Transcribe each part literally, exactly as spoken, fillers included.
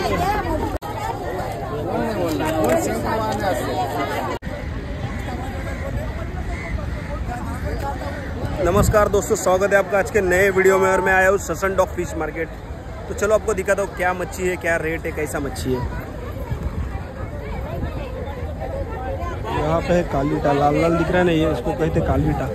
नमस्कार दोस्तों, स्वागत है आपका आज के नए वीडियो में। और मैं आया हूँ ससन डॉग फिश मार्केट। तो चलो आपको दिखाता हूँ क्या मच्छी है, क्या रेट है, कैसा मच्छी है। यहाँ पे है कालीटा, लाल लाल दिख रहा है ना, ये इसको कहते कालीटा।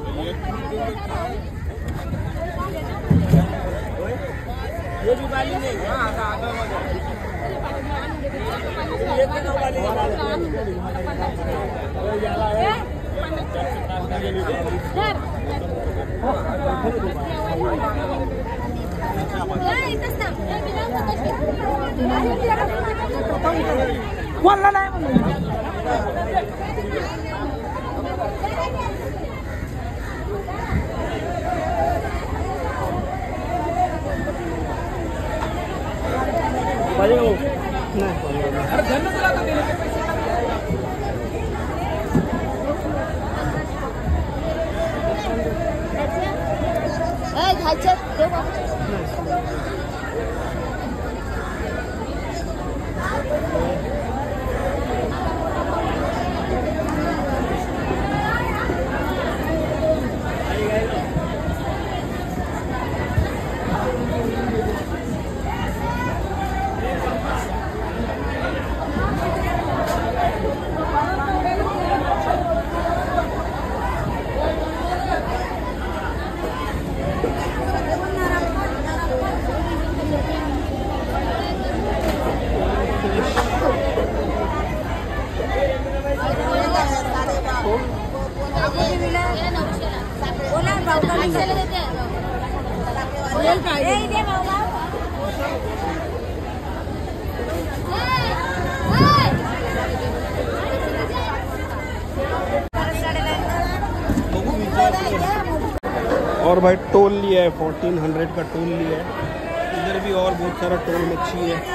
और भाई टोल लिया है, फोर्टीन हंड्रेड का टोल लिया है। इधर भी और बहुत सारा टोल मच्छी है।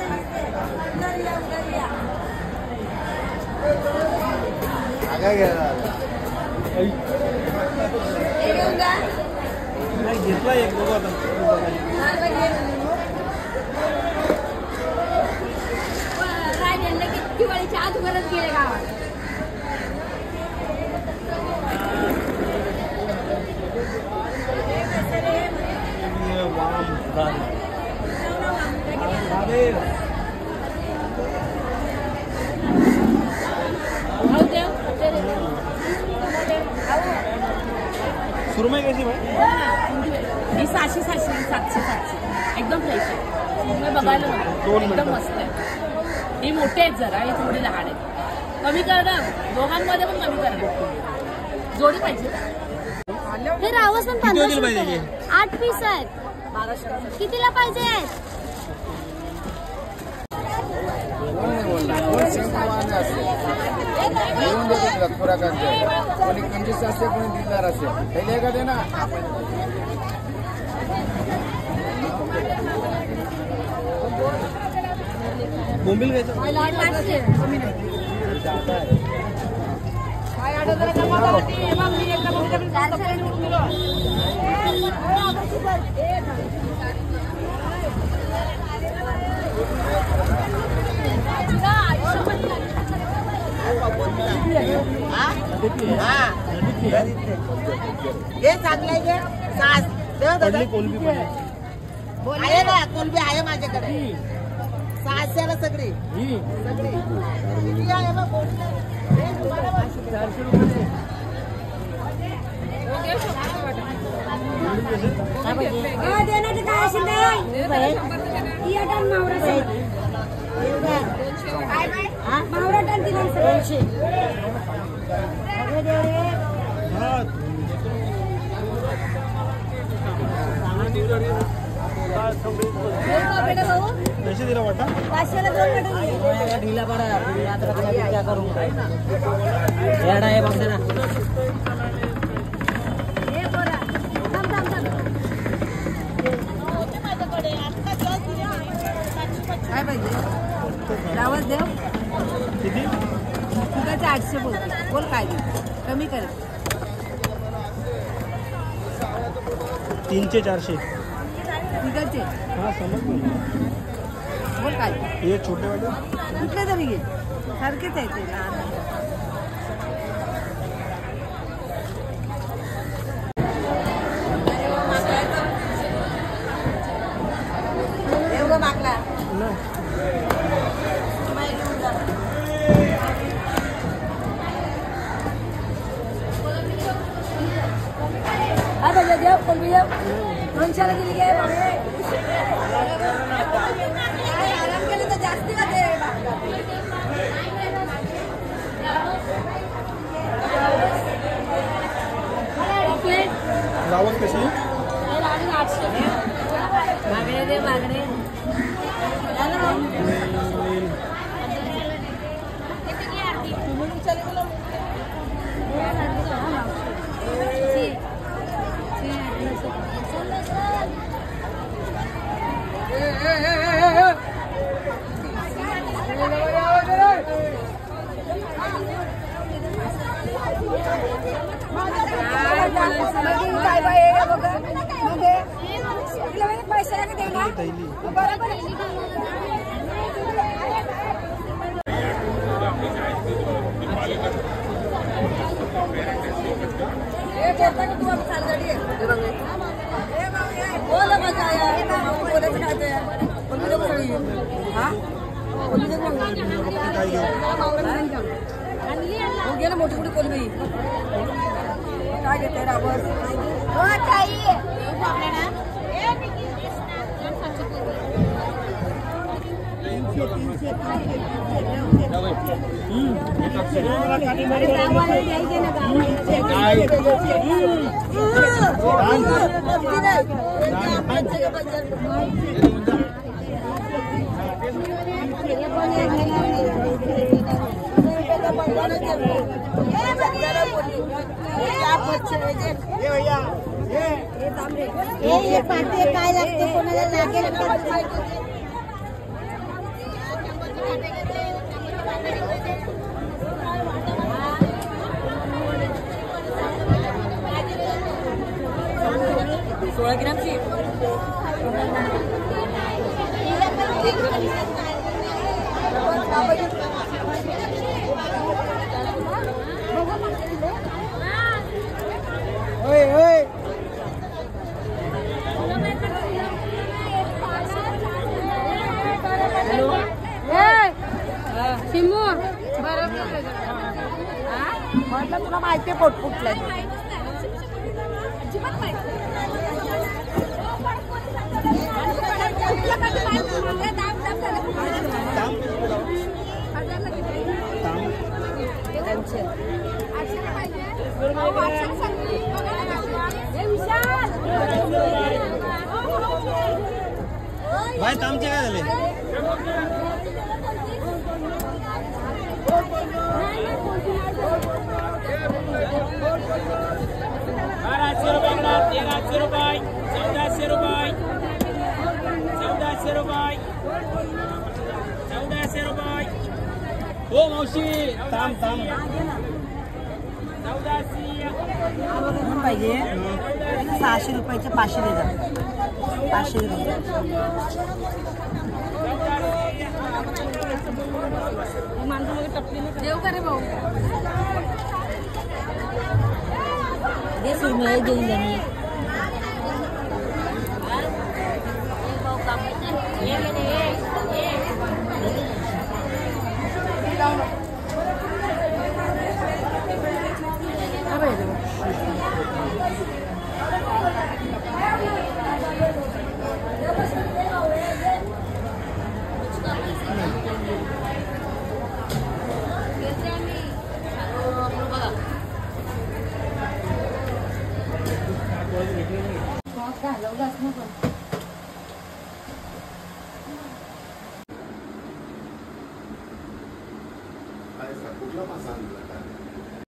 आगे गया घेतला एक बघू आता। दिवाळीच्या आत गरज गेले गावात। सुरमई कैसी भाई? सातशे सातशे सातशे सातशे एकदम फ्रेश आहे। सुरमई बघायला नको, एकदम मस्त आहे। ही मोठे आहेत जरा, ही थोडी लहान आहेत। कमी करा, दोघांमध्ये पण कमी करा। जोडी पाहिजे हे रावस पण पंधराशे रुपये, आठ पीस आहेत। कितीला पाहिजे आहेत? कोणी कंजूस असते, कोणी दिलदार असते। पहिले का दे ना बोंबील घ्यायचं ये चांगलं आहे, सास पडली कोलबी पण आहे ना, कोलबी आहे माझ्याकडे। सहाशेला सगळी सगळी किती आहे बघ चारशे रुपये। देण्याचं काय असेल मावरा टन दिला दोनशे। कैसे दिला वाटा? पाचशेला दोन मटन ढीला पडा आता क्या करूं येडा आहे बघ ना। हे बोला थांब थांब थांब काय पाहिजे? रावस देव किती? तुझ्याचे आठशे बोल बोल काय कमी कर। तीनशे चारशे तिघाचे हाँ समझ में। बोल काय ये छोटे वाले कुठले तरी घे सारखेच आहे ते लहान एवढं मागला आता जाऊ कोण बी जाऊ दोनशेला गेली काय आराम केलं तर जास्ती का ते रावस कशी मागणे दे मागणे मोठी मोठी कोलबी काय घेते रावस ये पाठी काय लागते कोणाला लागेल सोळा ग्रामची म्हटलं तुला माहिती पोट फुटलंय भाई तामचे काय झाले बाराशे रुपये तेराशे रुपये चौदाशे रुपये चौदाशे रुपये चौदाशे रुपये हो मावशी थांब थांब चौदाशे पाहिजे सहाशे रुपयाचे पाचशे देतात पाचशे रुपये देऊ का रे भाऊ दे सुरमई देऊन जाणे घालवलाच ना पण